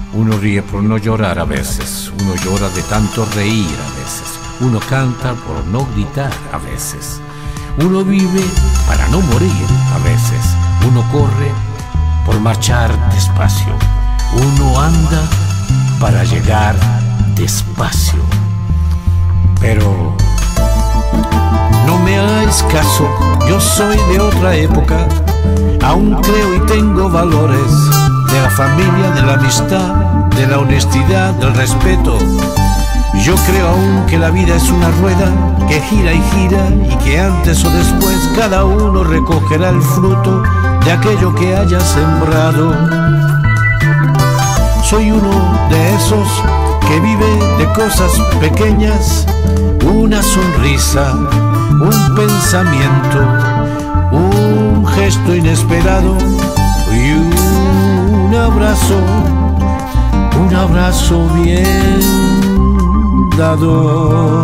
Uno ríe por no llorar a veces, uno llora de tanto reír a veces, uno canta por no gritar a veces, uno vive para no morir a veces, uno corre por marchar despacio, uno anda para llegar despacio. Pero no me hagáis caso, yo soy de otra época, aún creo y tengo valores de la familia, de la amistad, de la honestidad, del respeto. Yo creo aún que la vida es una rueda que gira y gira y que antes o después cada uno recogerá el fruto de aquello que haya sembrado. Soy uno de esos que vive de cosas pequeñas, una sonrisa, un pensamiento, un gesto inesperado y un abrazo bien dado.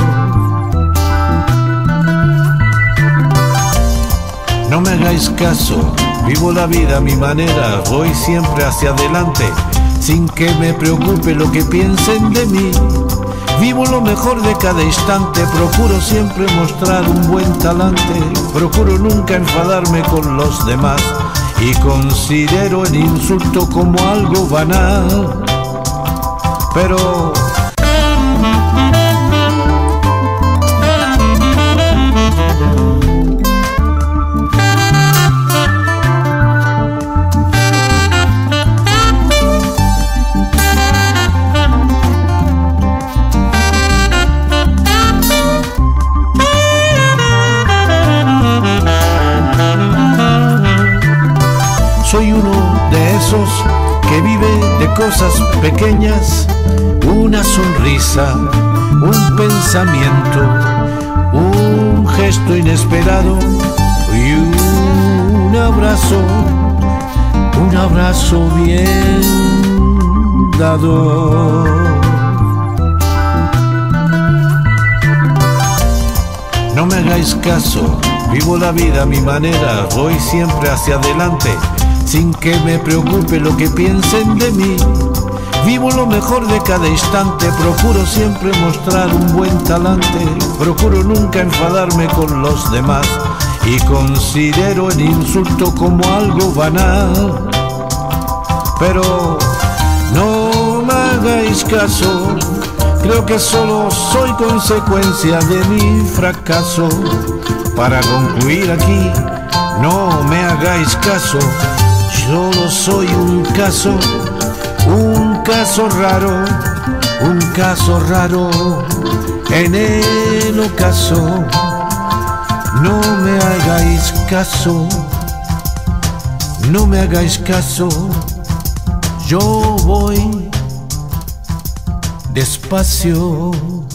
No me hagáis caso, vivo la vida a mi manera, voy siempre hacia adelante, sin que me preocupe lo que piensen de mí. Vivo lo mejor de cada instante, procuro siempre mostrar un buen talante, procuro nunca enfadarme con los demás y considero el insulto como algo banal. Pero soy uno de esos que vive de cosas pequeñas, una sonrisa, un pensamiento, un gesto inesperado y un abrazo bien dado. No me hagáis caso, vivo la vida a mi manera, voy siempre hacia adelante, sin que me preocupe lo que piensen de mí. Vivo lo mejor de cada instante, procuro siempre mostrar un buen talante, procuro nunca enfadarme con los demás y considero el insulto como algo banal. Pero no me hagáis caso, creo que solo soy consecuencia de mi fracaso. Para concluir aquí, no me hagáis caso, solo soy un caso raro en el ocaso. No me hagáis caso, no me hagáis caso, yo voy despacio.